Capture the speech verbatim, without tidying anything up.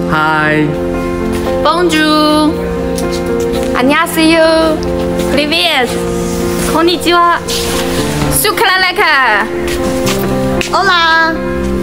Hi. Bonjour. 안녕하세요. Привет. konnichiwa. Shukran laka. Hola.